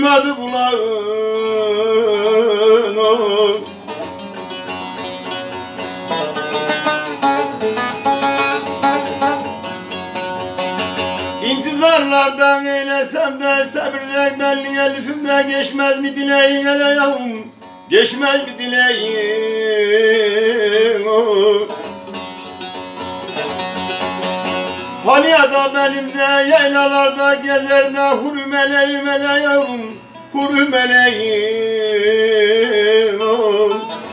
duymadı kulağın oy. İntizarlardan eylesem de sabırla belli elifimde geçmez mi dileğin hele yavrum, geçmez mi dileğin oy. Hani adam elimde yaylalarda gezer de huru meleğim hele yavrum, huru meleğim oy.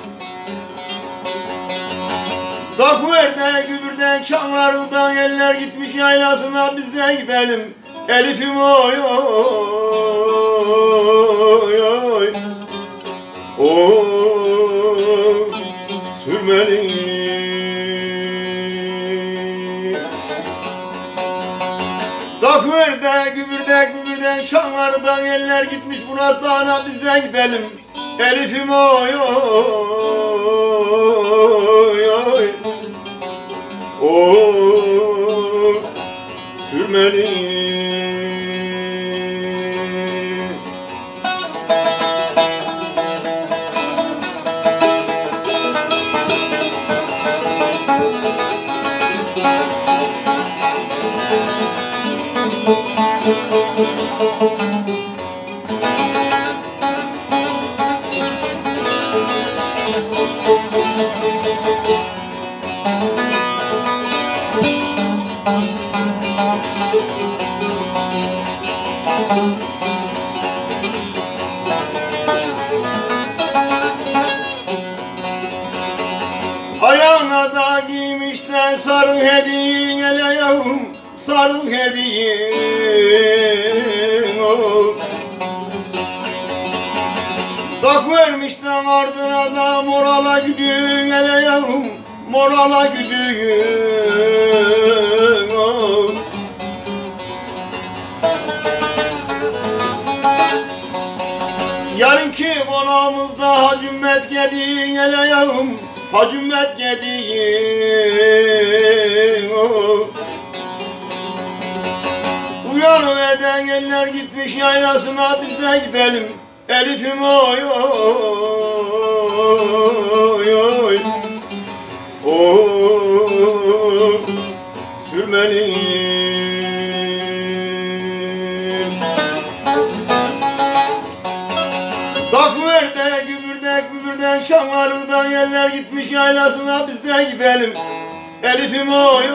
Dakver'de gübürden çamlarından eller gitmiş yaylasına biz de gidelim Elif'im oy oy oy oy sürmeli. Dakver'de gübürden çamlarından eller gitmiş Murat Dağı'na biz de gidelim Elif'im oy oy oy oy sürmeli. Ayağına da giymiş de sarı hediye hele yavrum, sarı hediye oh. Tak vermiş de ardına da morala güdüğün hele yavrum, morala güdüğün oh. Yarınki konağımızda Hacümmet gediğin hele yavrum, Hacümmet gediğin oh. Uyanıverden eller gitmiş yaylasına biz de gidelim Elif'im oy oy oy oy sürmeli. Dakver'de gübürden çamlarından yerler gitmiş yaylasına biz de gidelim Elif'im oy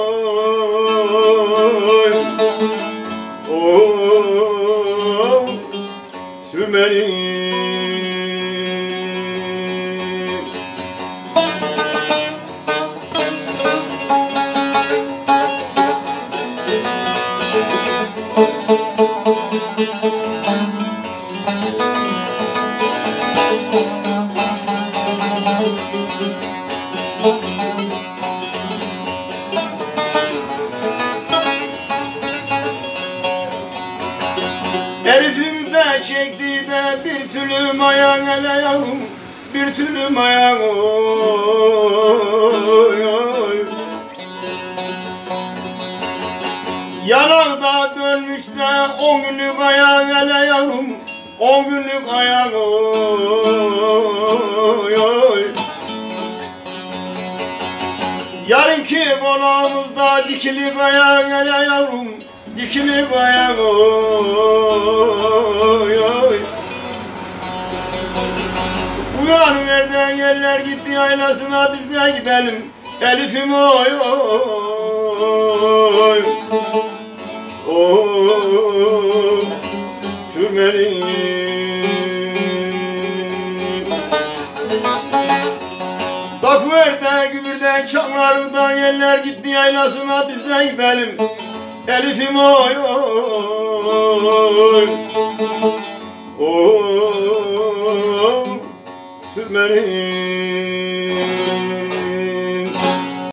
oy oy sürmeli. Elif'im de çekti de bir tülüm ayağın hele yavrum, bir tülüm ayağın oy oy. Yanakta dönmüş de 10 günlük ayağın hele yavrum, 10 günlük ayağın oy oy. Yarınki konağımızda dikilik ayağın hele yavrum, dikilik ayağın oy oy. Uyanıverden yerler gitti yaylasına biz de gidelim Elif'im oy oy oy sürmeli. Dakver'de gübürden çamlarından yerler gitti yaylasına biz de gidelim Elif'im oy oy oy sürmeli.